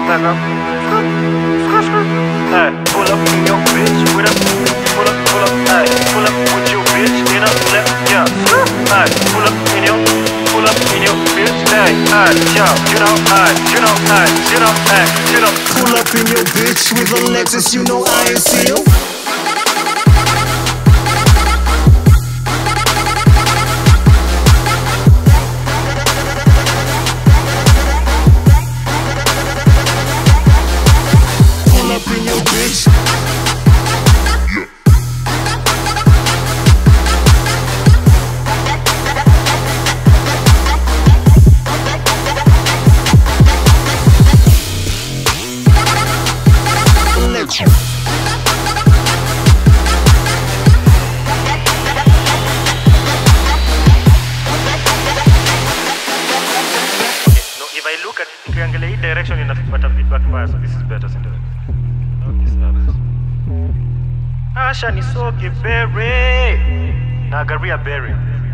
back up. Hey, pull up in your bitch with a pull up, hey, pull up with your bitch in a left, yeah. Hey, pull up in your bitch, hey, yeah, you know, Pull up in your bitch with a Lexus, you know I ain't see you. Pull up in your bitch. If I look at ukiangalia hii direction inapata feedback fire, so this is better center. Okay, Asha ni soke berry. Na garia berry.